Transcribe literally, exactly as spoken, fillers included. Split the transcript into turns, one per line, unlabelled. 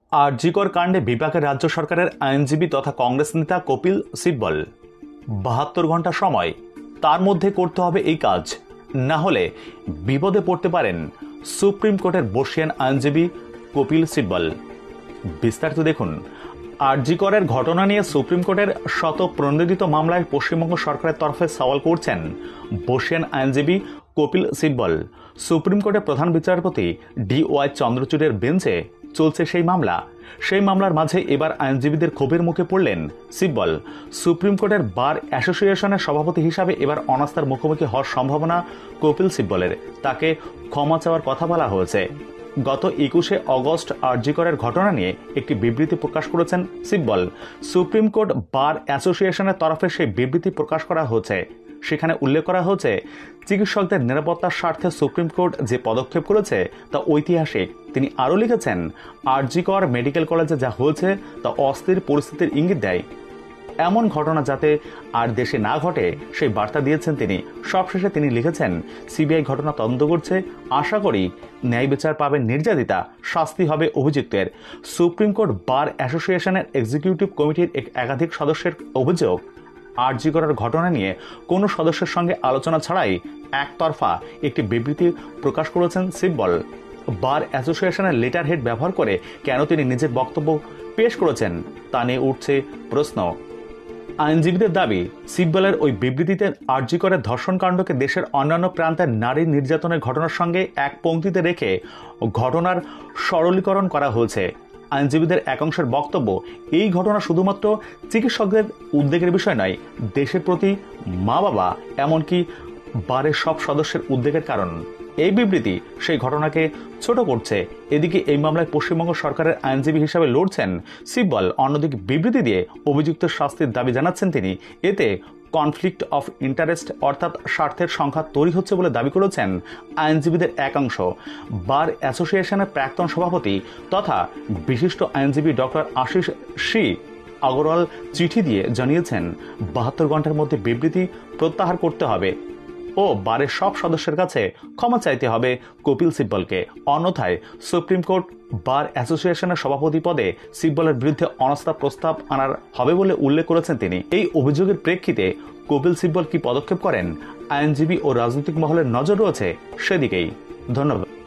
আরজিকর কাণ্ডে বিপাকে রাজ্য সরকারের আইনজীবী তথা কংগ্রেস নেতা কপিল সিব্বল। বাহাত্তর ঘন্টা সময়, তার মধ্যে করতে হবে এই কাজ, না হলে বিপদে পড়তে পারেন সুপ্রিম কোর্টের বর্ষিয়ান আইনজীবী কপিল সিব্বল। বিস্তারিত দেখুন। আরজিকরের ঘটনা নিয়ে সুপ্রিম কোর্টের শত প্রণোদিত মামলায় পশ্চিমবঙ্গ সরকারের তরফে সওয়াল করছেন বর্ষিয়ান আইনজীবী কপিল সিব্বল। সুপ্রিম কোর্টের প্রধান বিচারপতি ডি ওয়াই চন্দ্রচূড়ের বেঞ্চে চলছে সেই মামলা। সেই মামলার মাঝে এবার আইনজীবীদের ক্ষোভের মুখে পড়লেন সিব্বল। সুপ্রিম কোর্টের বার অ্যাসোসিয়েশনের সভাপতি হিসাবে এবার অনাস্থার মুখোমুখি হওয়ার সম্ভাবনা কপিল সিব্বলের। তাকে ক্ষমা চাওয়ার কথা বলা হয়েছে। গত একুশে অগস্ট আরজিকরের ঘটনা নিয়ে একটি বিবৃতি প্রকাশ করেছেন সিব্বল। সুপ্রিম কোর্ট বার অ্যাসোসিয়েশনের তরফে সেই বিবৃতি প্রকাশ করা হয়েছে। সেখানে উল্লেখ করা হয়েছে, চিকিৎসকদের নিরাপত্তার স্বার্থে সুপ্রিম কোর্ট যে পদক্ষেপ করেছে তা ঐতিহাসিক। তিনি আরও লিখেছেন, আরজিকর মেডিকেল কলেজে যা হয়েছে তা অস্থির পরিস্থিতির ইঙ্গিত দেয়। এমন ঘটনা যাতে আর দেশে না ঘটে সেই বার্তা দিয়েছেন তিনি। সবশেষে তিনি লিখেছেন, সিবিআই ঘটনা তদন্ত করছে, আশা করি ন্যায় বিচার পাবেন নির্যাতিতা, শাস্তি হবে অভিযুক্তের। সুপ্রিম কোর্ট বার অ্যাসোসিয়েশনের এক্সিকিউটিভ কমিটির একাধিক সদস্যের অভিযোগ, আরজিকরের ঘটনা নিয়ে কোনো সদস্যের সঙ্গে আলোচনা ছাড়াই একতরফা একটি বিবৃতি প্রকাশ করেছেন সিব্বল। বার অ্যাসোসিয়েশনের লেটার হেড ব্যবহার করে কেন তিনি নিজের বক্তব্য পেশ করেছেন তা নিয়ে উঠছে প্রশ্ন। আইনজীবীদের দাবি, সিব্বলের ওই বিবৃতিতে আরজিকরের ধর্ষণকাণ্ডকে দেশের অন্যান্য প্রান্তের নারী নির্যাতনের ঘটনার সঙ্গে এক পংক্তিতে রেখে ঘটনার সরলীকরণ করা হয়েছে। আইনজীবীদের একাংশের বক্তব্য, এই ঘটনা শুধুমাত্র চিকিৎসকদের উদ্বেগের বিষয় নয়, দেশের প্রতি মা বাবা এমনকি বারের সব সদস্যের উদ্বেগের কারণ। এই বিবৃতি সেই ঘটনাকে ছোট করছে। এদিকে এই মামলায় পশ্চিমবঙ্গ সরকারের আইনজীবী হিসাবে লড়ছেন সিব্বল। অন্যদিকে বিবৃতি দিয়ে অভিযুক্ত শাস্তির দাবি জানাচ্ছেন তিনি। এতে কনফ্লিক্ট অফ ইন্টারেস্ট অর্থাৎ স্বার্থের সংঘাত তৈরি হচ্ছে বলে দাবি করেছেন আইনজীবীদের একাংশ। বার অ্যাসোসিয়েশনের প্রাক্তন সভাপতি তথা বিশিষ্ট আইনজীবী ডক্টর আশিস সি আগরওয়াল চিঠি দিয়ে জানিয়েছেন, বাহাত্তর ঘন্টার মধ্যে বিবৃতি প্রত্যাহার করতে হবে ও বারের সব সদস্যের কাছে ক্ষমা চাইতে হবে কপিল সিব্বলকে। অন্যথায় সুপ্রিম কোর্ট বার অ্যাসোসিয়েশনের সভাপতি পদে সিব্বলের বিরুদ্ধে অনাস্থা প্রস্তাব আনার হবে বলে উল্লেখ করেছেন তিনি। এই অভিযোগের প্রেক্ষিতে কপিল সিব্বল কি পদক্ষেপ করেন, আইনজীবী ও রাজনৈতিক মহলের নজর রয়েছে সেদিকেই। ধন্যবাদ।